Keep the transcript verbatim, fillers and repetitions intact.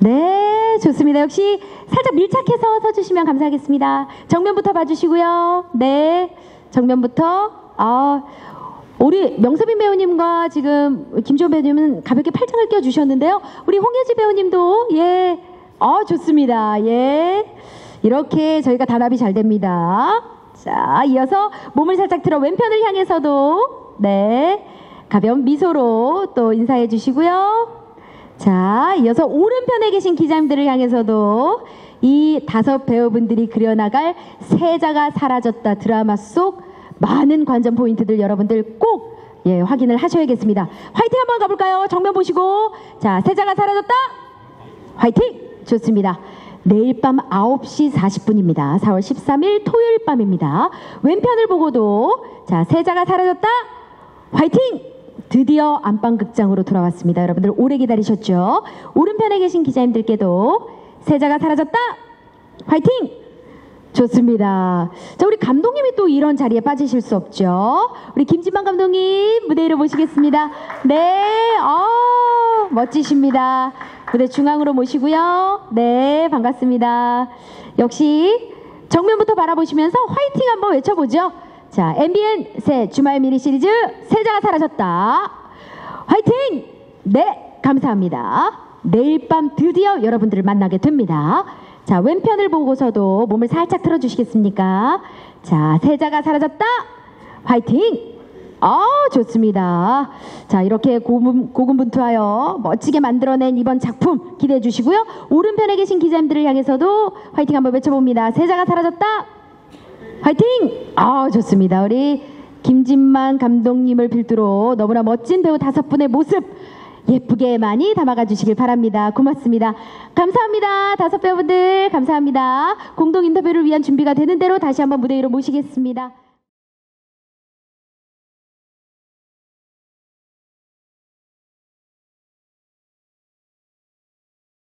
네, 좋습니다. 역시 살짝 밀착해서 서주시면 감사하겠습니다. 정면부터 봐주시고요. 네, 정면부터. 아, 우리 명서빈 배우님과 지금 김지원 배우님은 가볍게 팔짱을 껴주셨는데요. 우리 홍예지 배우님도 예, 어 좋습니다. 예, 이렇게 저희가 단합이 잘 됩니다. 자, 이어서 몸을 살짝 들어 왼편을 향해서도 네, 가벼운 미소로 또 인사해 주시고요. 자, 이어서 오른편에 계신 기자님들을 향해서도 이 다섯 배우분들이 그려나갈 세자가 사라졌다 드라마 속 많은 관전 포인트들 여러분들 꼭 예, 확인을 하셔야겠습니다. 화이팅 한번 가볼까요? 정면 보시고. 자, 세자가 사라졌다. 화이팅! 좋습니다. 내일 밤 아홉 시 사십 분입니다. 사월 십삼일 토요일 밤입니다. 왼편을 보고도 자, 세자가 사라졌다. 화이팅! 드디어 안방극장으로 돌아왔습니다. 여러분들 오래 기다리셨죠? 오른편에 계신 기자님들께도 세자가 사라졌다. 화이팅! 좋습니다. 자, 우리 감독님이 또 이런 자리에 빠지실 수 없죠. 우리 김진만 감독님 무대 위로 모시겠습니다. 네, 어, 멋지십니다. 무대 중앙으로 모시고요. 네, 반갑습니다. 역시 정면부터 바라보시면서 화이팅 한번 외쳐보죠. 자, 엠비엔 새 주말 미니 시리즈 세자가 사라졌다. 화이팅! 네, 감사합니다. 내일 밤 드디어 여러분들을 만나게 됩니다. 자, 왼편을 보고서도 몸을 살짝 틀어주시겠습니까? 자, 세자가 사라졌다. 화이팅! 아, 좋습니다. 자, 이렇게 고분, 고군분투하여 멋지게 만들어낸 이번 작품 기대해 주시고요. 오른편에 계신 기자님들을 향해서도 화이팅 한번 외쳐봅니다. 세자가 사라졌다. 화이팅! 아, 좋습니다. 우리 김진만 감독님을 필두로 너무나 멋진 배우 다섯 분의 모습 예쁘게 많이 담아가 주시길 바랍니다. 고맙습니다. 감사합니다. 다섯 배우분들 감사합니다. 공동 인터뷰를 위한 준비가 되는 대로 다시 한번 무대 위로 모시겠습니다.